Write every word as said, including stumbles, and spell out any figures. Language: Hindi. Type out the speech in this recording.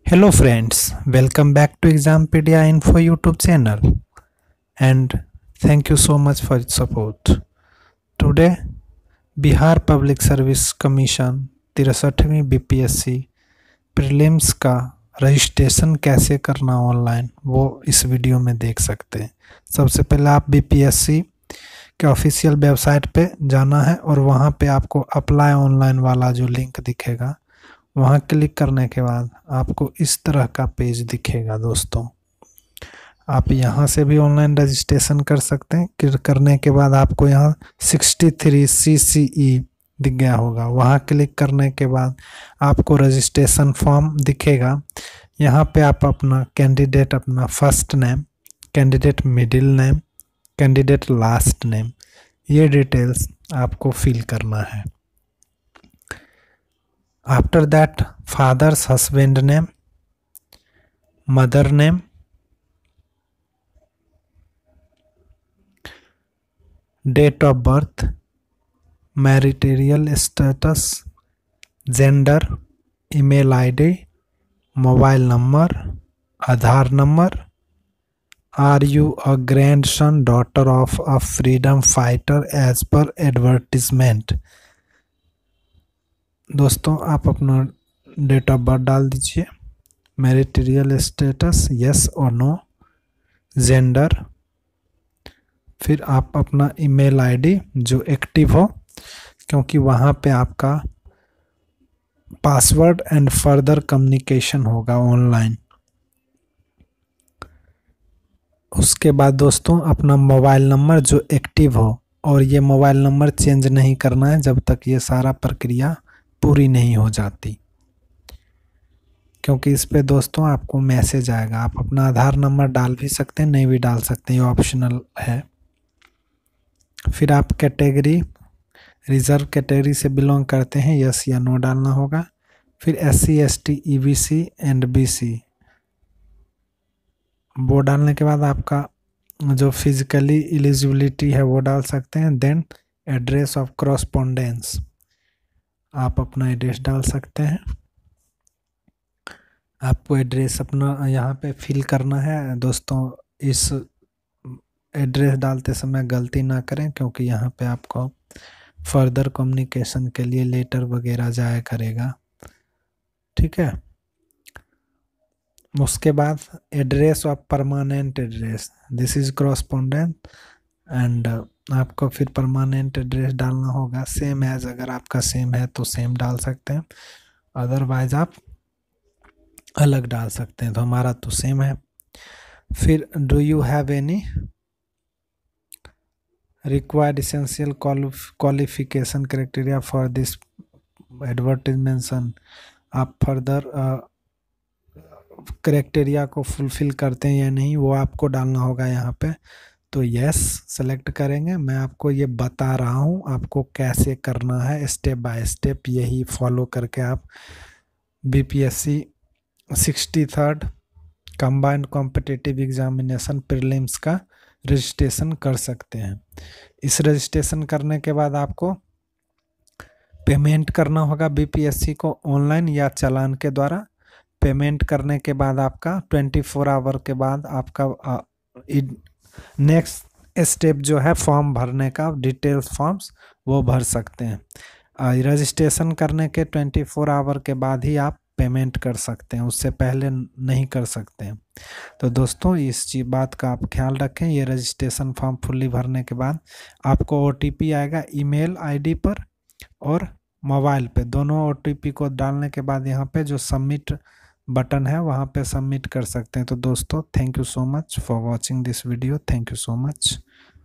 Hello friends, welcome back to Exampedia Info YouTube channel and thank you so much for your support. Today Bihar public service commission तिरसठवीं बीपीएससी प्रीलिम्स का रजिस्ट्रेशन कैसे करना ऑनलाइन वो इस वीडियो में देख सकते हैं। सबसे पहले आप बीपीएससी के ऑफिशियल वेबसाइट पे जाना है और वहाँ पे आपको अप्लाई ऑनलाइन वाला जो लिंक दिखेगा वहाँ क्लिक करने के बाद आपको इस तरह का पेज दिखेगा। दोस्तों आप यहाँ से भी ऑनलाइन रजिस्ट्रेशन कर सकते हैं। क्लिक करने के बाद आपको यहाँ सिक्सटी थ्री सी सी ई दिख गया होगा, वहाँ क्लिक करने के बाद आपको रजिस्ट्रेशन फॉर्म दिखेगा। यहाँ पे आप अपना कैंडिडेट अपना first name, candidate middle name, candidate last name, ये डिटेल्स आपको फिल करना है। After that father's husband name, mother name, date of birth, marital status, gender, email ID, mobile number, Aadhaar number, are you a grandson daughter of a freedom fighter as पर एडवर्टिजमेंट। दोस्तों आप अपना डेट ऑफ बर्थ डाल दीजिए, मैरिटरियल स्टेटस यस और नो, जेंडर, फिर आप अपना ईमेल आईडी जो एक्टिव हो, क्योंकि वहाँ पे आपका पासवर्ड एंड फर्दर कम्युनिकेशन होगा ऑनलाइन। उसके बाद दोस्तों अपना मोबाइल नंबर जो एक्टिव हो, और ये मोबाइल नंबर चेंज नहीं करना है जब तक ये सारा प्रक्रिया पूरी नहीं हो जाती, क्योंकि इस पे दोस्तों आपको मैसेज आएगा। आप अपना आधार नंबर डाल भी सकते हैं, नहीं भी डाल सकते हैं, ये ऑप्शनल है। फिर आप कैटेगरी, रिजर्व कैटेगरी से बिलोंग करते हैं, यस या नो डालना होगा। फिर S C S T E B C and B C वो डालने के बाद आपका जो फिजिकली एलिजिबिलिटी है वो डाल सकते हैं। देन एड्रेस ऑफ करस्पॉन्डेंस, आप अपना एड्रेस डाल सकते हैं। आपको एड्रेस अपना यहाँ पे फिल करना है। दोस्तों इस एड्रेस डालते समय गलती ना करें, क्योंकि यहाँ पे आपको फर्दर कम्युनिकेशन के लिए लेटर वगैरह जाया करेगा, ठीक है। उसके बाद address of permanent address, this is correspondent, and आपको फिर परमानेंट एड्रेस डालना होगा। सेम एज, अगर आपका सेम है तो सेम डाल सकते हैं, अदरवाइज आप अलग डाल सकते हैं। तो हमारा तो सेम है। फिर do you have any required essential qualification criteria for this advertisement, आप फर्दर क्राइटेरिया को फुलफिल करते हैं या नहीं वो आपको डालना होगा यहाँ पे। तो यस सेलेक्ट करेंगे। मैं आपको ये बता रहा हूँ आपको कैसे करना है, स्टेप बाय स्टेप, यही फॉलो करके आप BPSC sixty third combined competitive examination prelims का रजिस्ट्रेशन कर सकते हैं। इस रजिस्ट्रेशन करने के बाद आपको पेमेंट करना होगा बीपीएससी को ऑनलाइन या चालान के द्वारा। पेमेंट करने के बाद आपका ट्वेंटी फोर आवर के बाद आपका नेक्स्ट स्टेप जो है फॉर्म भरने का, डिटेल्स फॉर्म्स वो भर सकते हैं। रजिस्ट्रेशन करने के ट्वेंटी फोर आवर के बाद ही आप पेमेंट कर सकते हैं, उससे पहले नहीं कर सकते हैं। तो दोस्तों इस चीज बात का आप ख्याल रखें। ये रजिस्ट्रेशन फॉर्म फुल्ली भरने के बाद आपको ओटीपी आएगा ईमेल आईडी पर और मोबाइल पे, दोनों ओटीपी को डालने के बाद यहाँ पे जो सबमिट बटन है वहाँ पे सबमिट कर सकते हैं। तो दोस्तों thank you so much for watching this video, thank you so much.